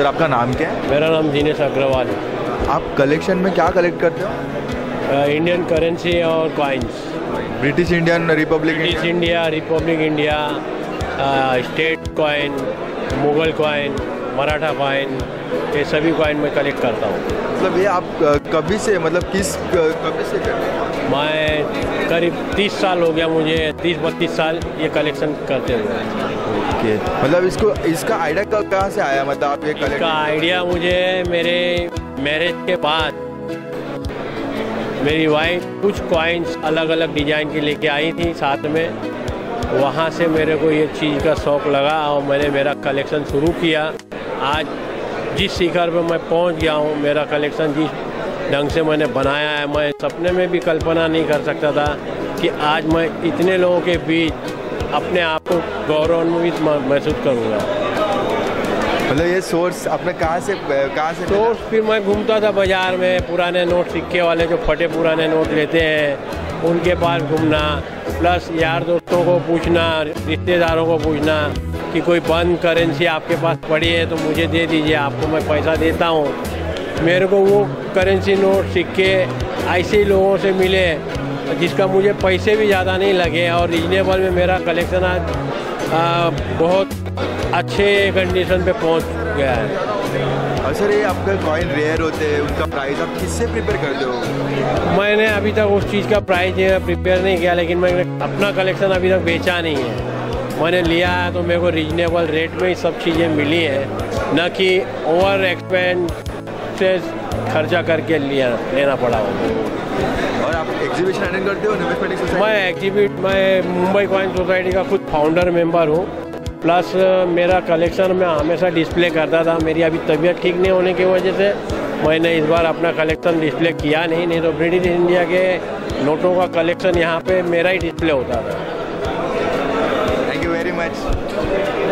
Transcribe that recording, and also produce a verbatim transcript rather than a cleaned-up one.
Sir आपका नाम क्या है? मेरा नाम दिनेश अग्रवाल है। आप कलेक्शन में क्या कलेक्ट करते हो? इंडियन करेंसी और coins. British Indian, republic British India, republic India, state coin, Mughal coin, Maratha coin, ये सभी कॉइन मैं कलेक्ट करता हूँ। मतलब ये आप कभी से, मतलब किस कभी से करते हैं? मैं करीब तीस साल हो गया, मुझे तीस बत्तीस साल ये कलेक्शन करते हुए। ओके, मतलब इसको इसका आइडिया कहाँ से आया? मतलब आप ये कलेक्ट इसका आइडिया मुझे मेरे मैरिज के बाद मेरी वाइफ कुछ कॉइन्स अलग अलग डिजाइन की लेके आई थी साथ में, वहाँ से मेरे को ये चीज़ का शौक़ लगा और मैंने मेरा कलेक्शन शुरू किया। आज जिस शिखर पर मैं पहुँच गया हूँ, मेरा कलेक्शन जिस ढंग से मैंने बनाया है, मैं सपने में भी कल्पना नहीं कर सकता था कि आज मैं इतने लोगों के बीच अपने आप को गौरवान्वित महसूस करूँगा। मतलब ये सोर्स अपने कहाँ से कहाँ से सोर्स फिर मैं घूमता था बाज़ार में, पुराने नोट सिक्के वाले जो फटे पुराने नोट लेते हैं उनके पास घूमना, प्लस यार दोस्तों को पूछना, रिश्तेदारों को पूछना कि कोई बंद करेंसी आपके पास पड़ी है तो मुझे दे दीजिए, आपको मैं पैसा देता हूँ। मेरे को वो करेंसी नोट सिक्के ऐसे ही लोगों से मिले जिसका मुझे पैसे भी ज़्यादा नहीं लगे और रीजनेबल में मेरा कलेक्शन आज आ, बहुत अच्छे कंडीशन पे पहुंच गया है। और सर ये आपका कॉइन रेयर होते हैं, उनका प्राइस आप किससे प्रिपेयर करते हो? मैंने अभी तक उस चीज़ का प्राइस प्रिपेयर नहीं किया, लेकिन मैंने अपना कलेक्शन अभी तक बेचा नहीं है। मैंने लिया है तो मेरे को रीजनेबल रेट में ही सब चीज़ें मिली हैं, न कि ओवर एक्सपेंसेस खर्चा करके लिया लेना पड़ा हो। और आप एग्जीबिशन अटेंड करते हो न्यूमिस्मेटिक सोसाइटी? मैं एग्जीबिट मैं मुंबई कॉइन सोसाइटी का खुद फाउंडर मेंबर हूँ, प्लस मेरा कलेक्शन मैं हमेशा डिस्प्ले करता था। मेरी अभी तबीयत ठीक नहीं होने की वजह से मैंने इस बार अपना कलेक्शन डिस्प्ले किया नहीं, नहीं तो ब्रिटिश इंडिया के नोटों का कलेक्शन यहाँ पे मेरा ही डिस्प्ले होता था। Thank you very much.